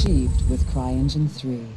achieved with CryEngine 3.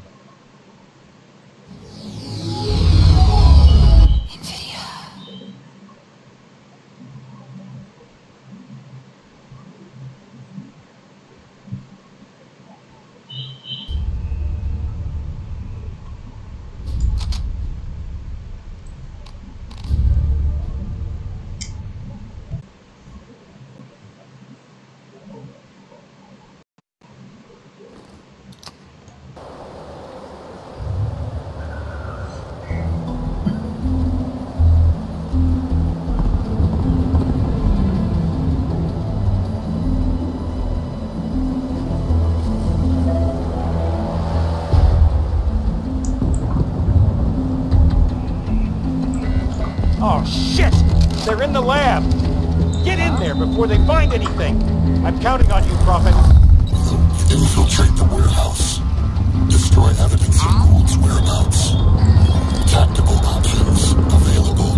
Oh, shit! They're in the lab! Get in there before they find anything! I'm counting on you, Prophet. Infiltrate the warehouse. Destroy evidence of Gould's whereabouts. Tactical options available.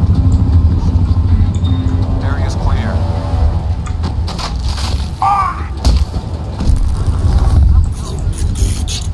Area's clear. Engaged.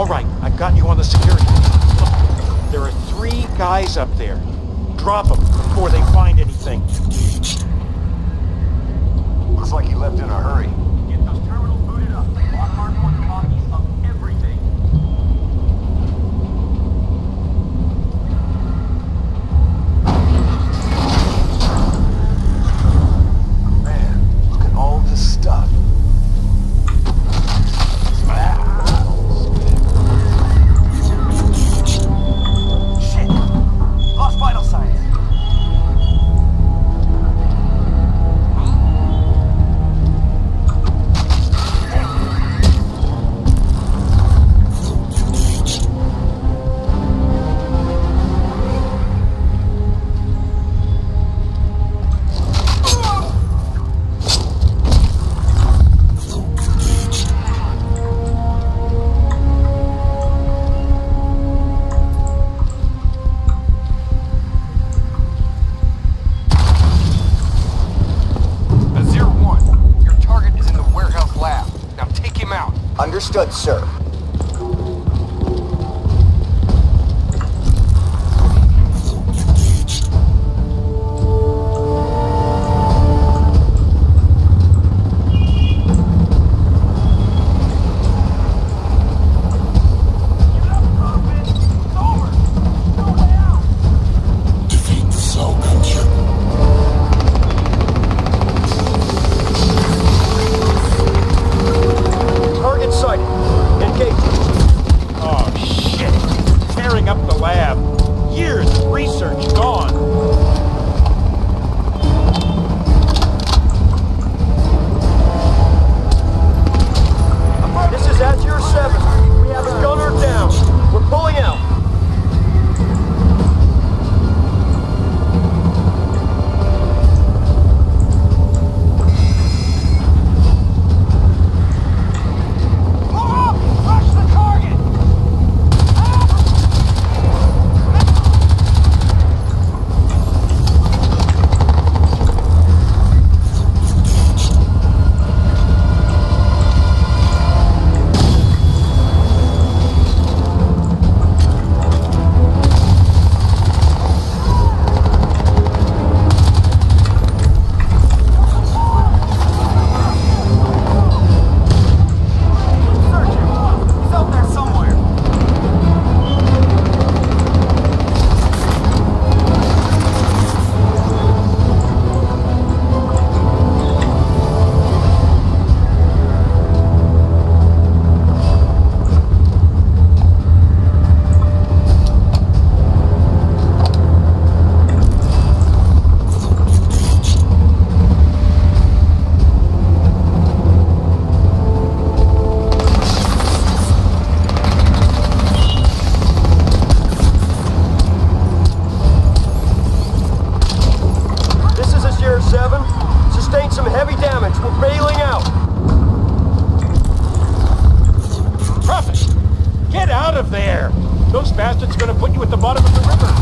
All right, I've got you on the security. Look, there are 3 guys up there. Drop them before they find anything. Looks like he left in a hurry. Get those terminals booted up. Lockhart wants copies of everything. Man, look at all this stuff. Shit! Lost vital signs. Understood, sir. Defeat the cell gunship. Target sighted. Engage. Oh, shit. Tearing up the lab. Years of research gone. This is Azure 7. We have a gunner down. We're pulling out. Those bastards are gonna put you at the bottom of the river.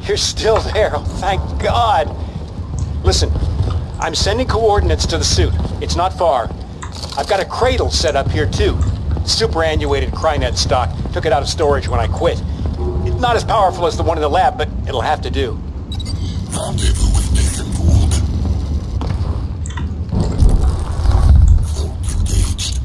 You're still there, oh thank God. Listen, I'm sending coordinates to the suit. It's not far. I've got a cradle set up here too. Superannuated Crynet stock. Took it out of storage when I quit. It's not as powerful as the one in the lab, but it'll have to do. Rendezvous with Nathan Gould. Vault engaged.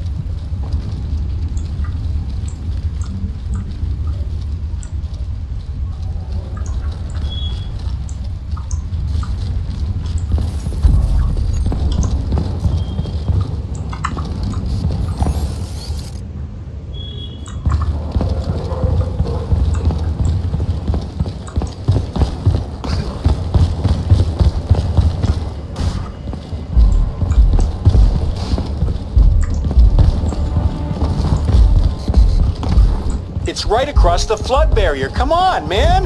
It's right across the flood barrier. Come on, man!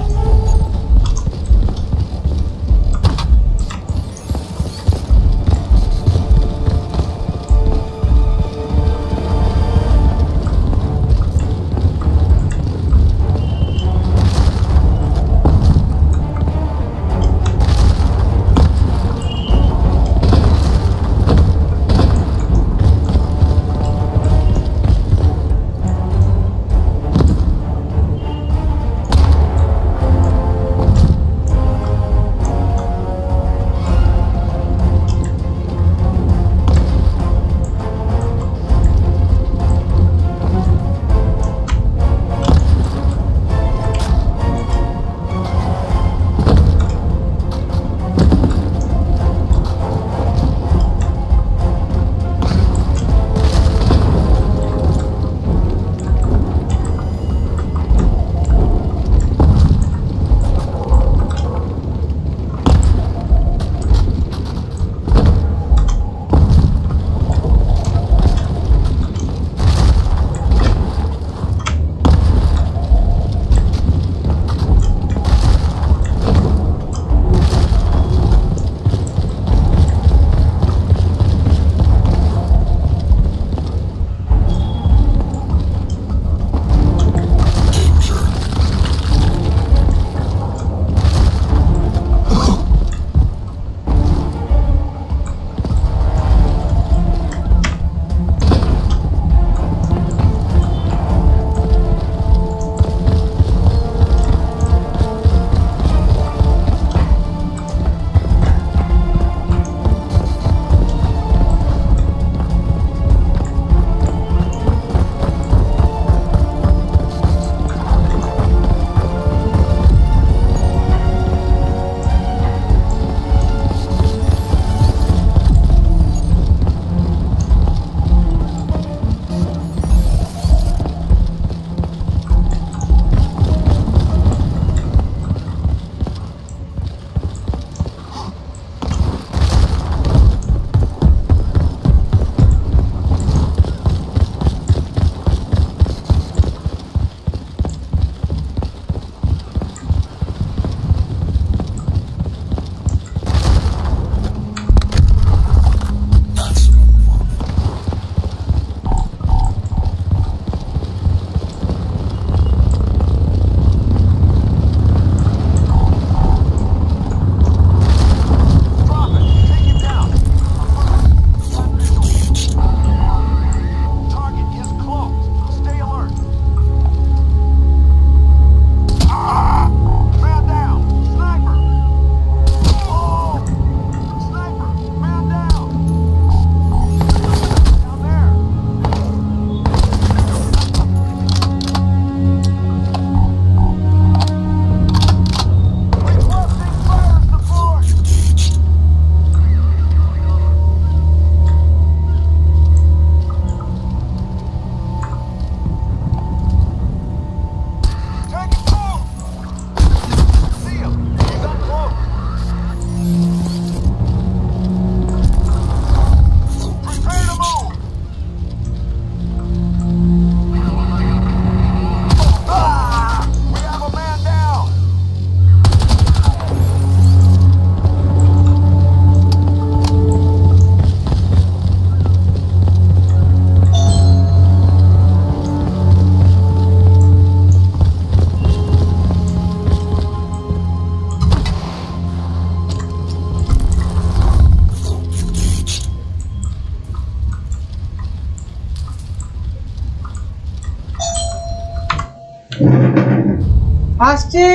আসছে।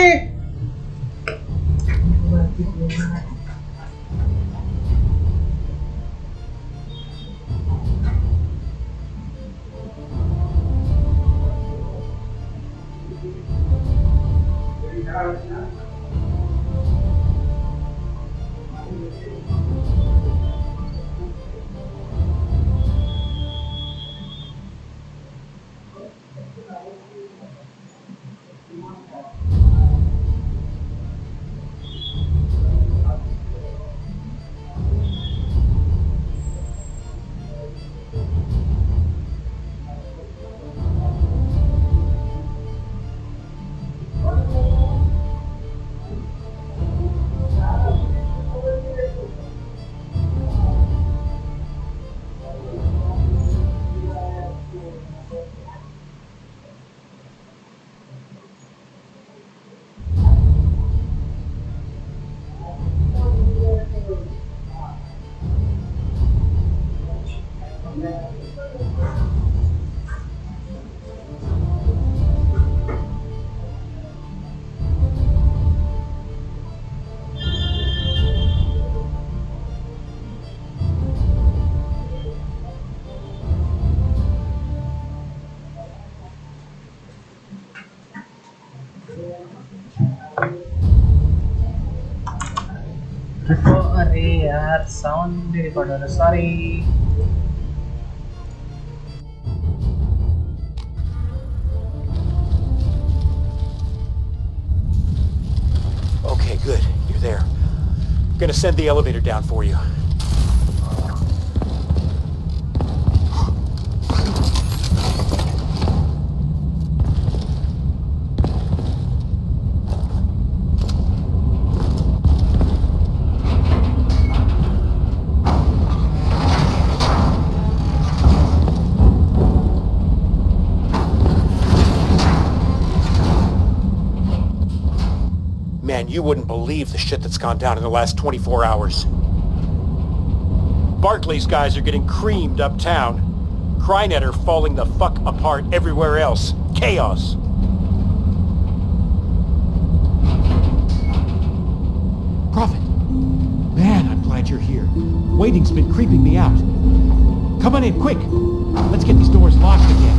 अरे यार sound record हो रहा, sorry. Okay, good. You're there. Gonna send the elevator down for you. Man, you wouldn't believe the shit that's gone down in the last 24 hours. Barclay's guys are getting creamed uptown. Crynet are falling the fuck apart everywhere else. Chaos. Prophet. Man, I'm glad you're here. Waiting's been creeping me out. Come on in, quick. Let's get these doors locked again.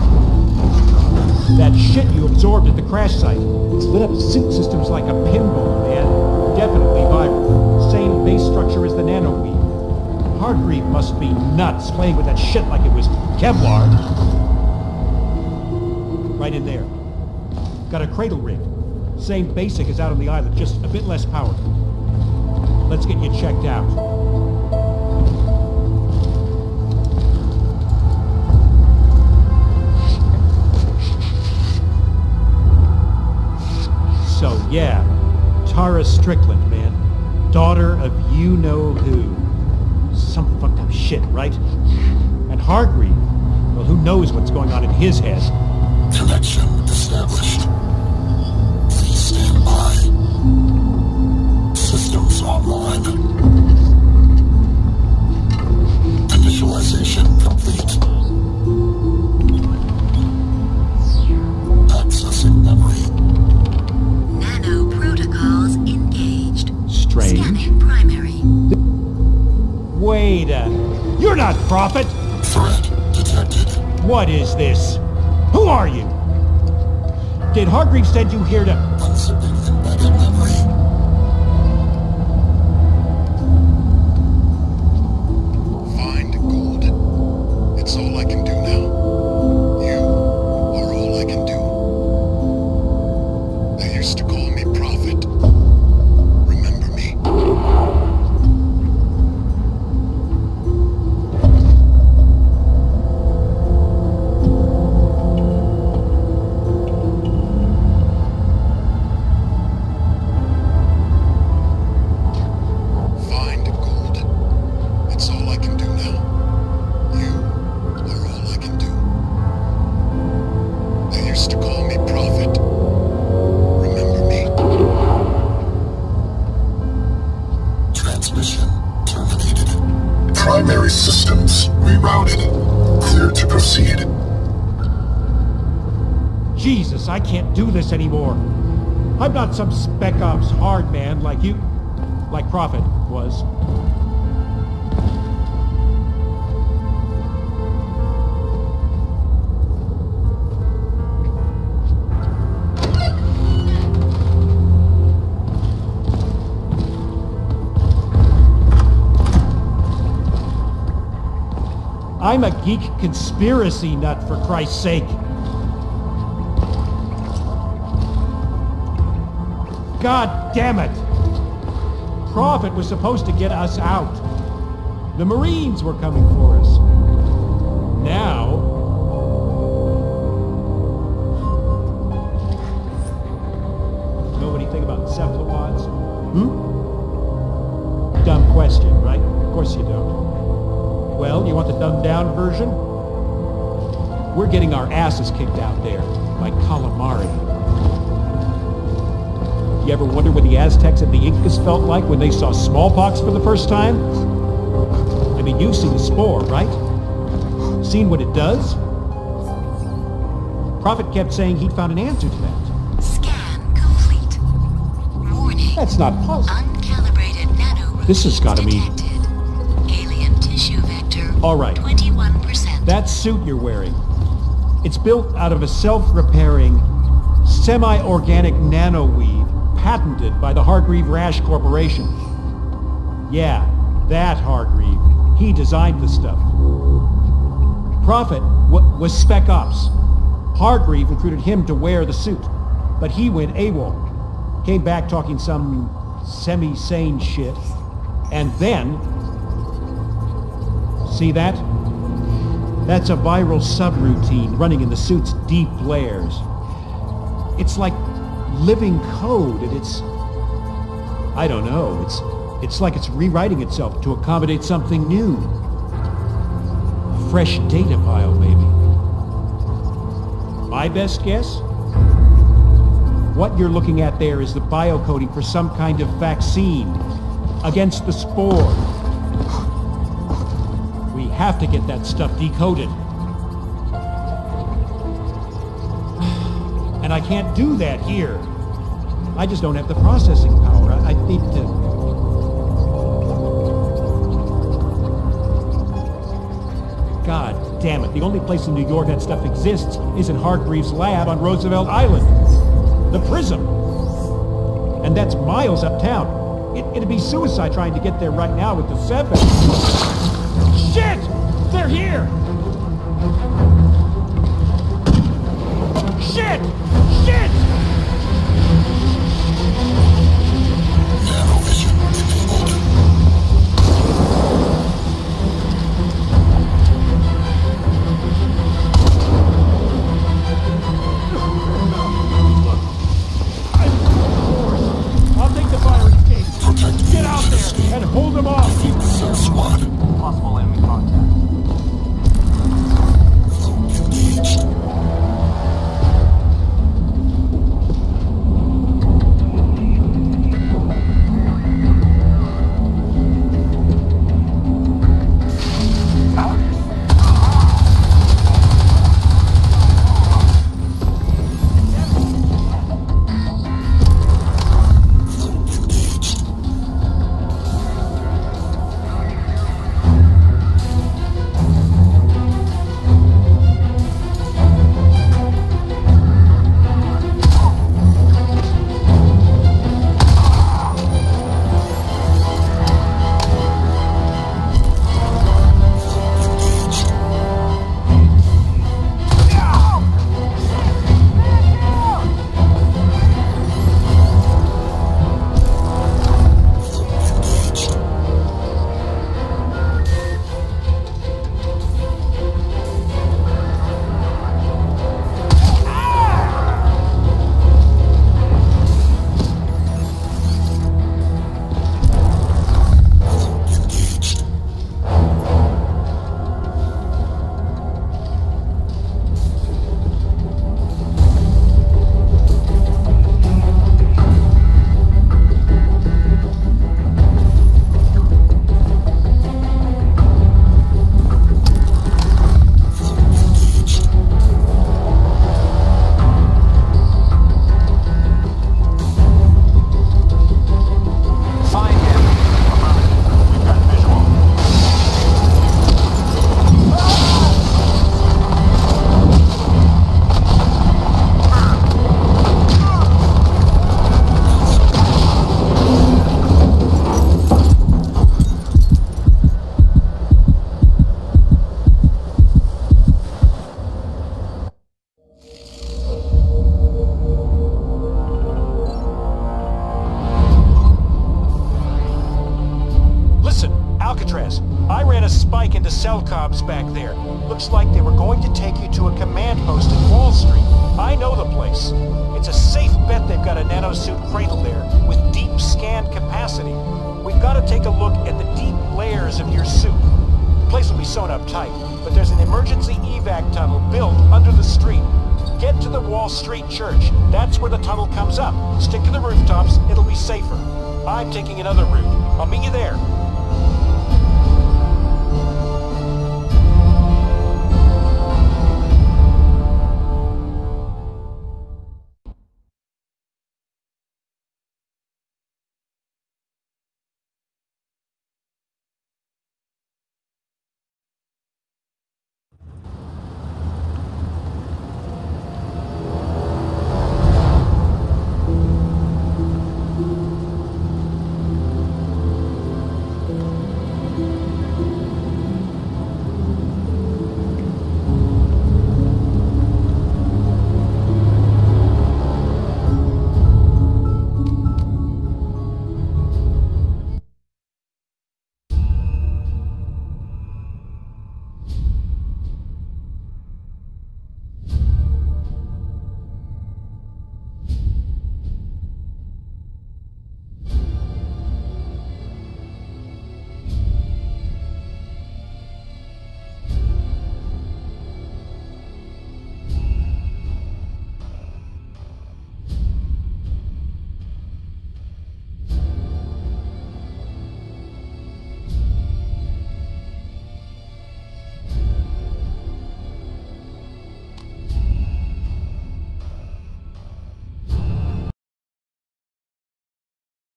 That shit you absorbed at the crash site. It's lit up sync systems like a pinball, man. Definitely viral. Same base structure as the nanoweave. Hargreave must be nuts playing with that shit like it was Kevlar. Right in there. Got a cradle rig. Same basic as out on the island, just a bit less powerful. Let's get you checked out. So, yeah, Tara Strickland, man. Daughter of you-know-who. Some fucked up shit, right? And Hargreave, well, who knows what's going on in his head? Connection established. Please stand by. Systems online. Initialization complete. Accessing memory. Protocols engaged. Strange. Scanning primary. Wait a... You're not Prophet! Threat detected. What is this? Who are you? Did Hargreave send you here to... Unzipping embedded memory. Find gold. It's all I can do now. You are all I can do. They used to call me Prophet. Remember me? Find gold. It's all I can do now. You are all I can do. They used to call me Prophet. Remember me? Transmission terminated. Primary systems rerouted. Clear to proceed. Jesus, I can't do this anymore. I'm not some spec ops hard man like you... like Prophet was. I'm a geek conspiracy nut, for Christ's sake. God damn it! Prophet was supposed to get us out. The Marines were coming for us. Now... Know anything about cephalopods? Dumb question, right? Of course you don't. Well, you want the dumbed-down version? We're getting our asses kicked out there by calamari. You ever wonder what the Aztecs and the Incas felt like when they saw smallpox for the first time? I mean, you've seen the spore, right? Seen what it does? Prophet kept saying he'd found an answer to that. Scan complete. Warning. That's not possible. Uncalibrated nanoproteins This has got to mean... detected. Alien tissue vector. All right. 21%. That suit you're wearing, it's built out of a self-repairing, semi-organic nanoweave patented by the Hargreave Rash Corporation. Yeah, that Hargreave. He designed the stuff. Prophet was Spec Ops. Hargreave recruited him to wear the suit, but he went AWOL. Came back talking some semi-sane shit. And then... See that? That's a viral subroutine running in the suit's deep layers. It's like living code, and it's... I don't know, it's like it's rewriting itself to accommodate something new. A fresh data pile, maybe. My best guess? What you're looking at there is the biocoding for some kind of vaccine against the spore. We have to get that stuff decoded. And I can't do that here. I just don't have the processing power. I need to... God damn it. The only place in New York that stuff exists is in Hargreaves' lab on Roosevelt Island. The Prism. And that's miles uptown. It'd be suicide trying to get there right now with the Ceph. Shit! They're here! Shit! Shit! Nanovision enabled. I'll take the fire escape. Protect Get out there and hold them off. Defeat the Ceph squad. Possible enemy contact. cattle cobs back there. Looks like they were going to take you to a command post in Wall Street. I know the place. It's a safe bet they've got a nanosuit cradle there with deep scan capacity. We've got to take a look at the deep layers of your suit. The place will be sewn up tight, but there's an emergency evac tunnel built under the street. Get to the Wall Street Church. That's where the tunnel comes up. Stick to the rooftops. It'll be safer. I'm taking another route. I'll meet you there.